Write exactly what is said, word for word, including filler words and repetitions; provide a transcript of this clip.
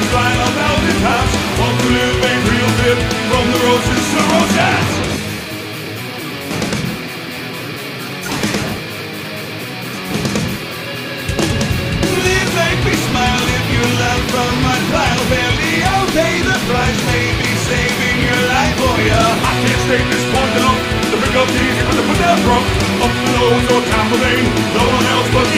style of velvet hats. Want to live a real bit from the roses to rosettes. Please make me smile if you love from my pile. Barely I'll pay the price, maybe saving your life for ya. I can't stay this one down. The pick up easy with the put down drunk. Up the nose or Tampa Maine. No one else but